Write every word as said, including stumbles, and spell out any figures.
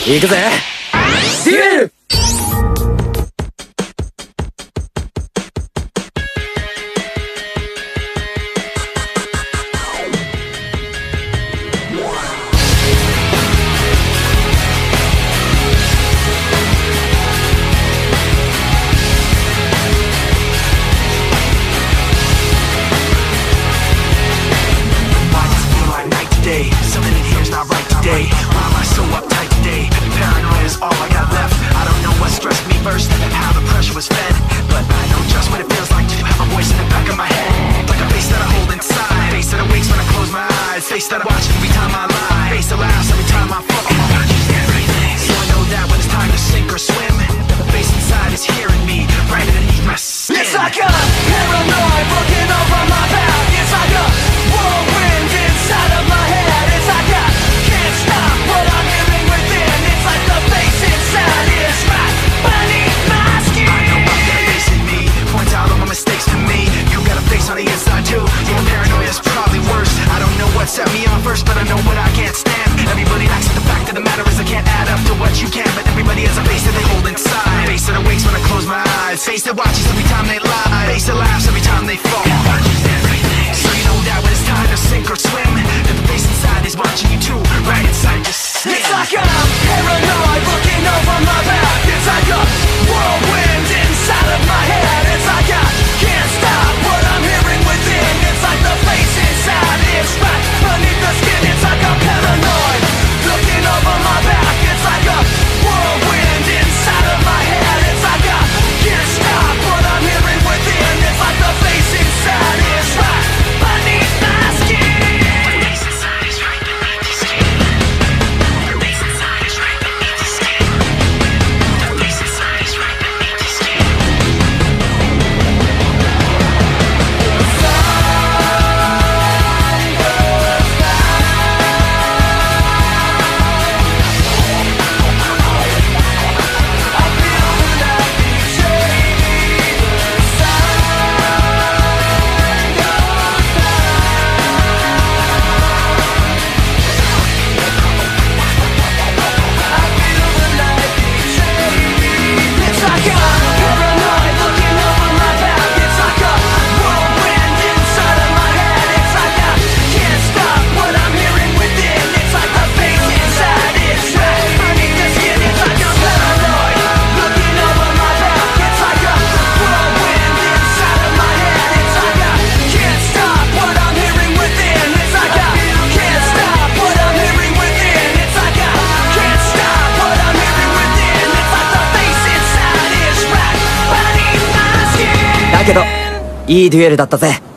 行くぜデュエル。 Face that I watch every time I lie. Face that laughs every time I fall. Everything. So I know that when it's time to sink or swim, the face inside is hearing me right underneath my skin. It's like a paranoid looking over my back. It's like a whirlwind inside of my head. It's like I can't stop what I'm hearing within. It's like the face inside is right beneath my skin. I know I've got a face in me, points out all my mistakes to me. You got a face on the inside too. Your paranoia is probably worse. I don't know what set me on first, but I know what I can't stand. Everybody acts like the fact of the matter is I can't add up to what you can. But everybody has a face that they hold inside. Face that awakes when I close my eyes. Face that watches every time they lie. Face that laughs every time they fall. So you know that when it's time to sink or swim, that the face inside is watching you too, right inside your skin. It's like I'm paranoid looking over my back. It's like a whirlwind inside of my head. It's like I can't stop what I'm hearing within. It's like the face inside is right beneath the skin. It's like I'm paranoid looking over my back. It's like a whirlwind inside of my head. It's like I can't stop what I'm hearing within. It's like the face inside is right beneath my skin. The face inside is right beneath the skin. The face inside is right beneath the skin. The face inside is right beneath the skin. だけどいいデュエルだったぜ。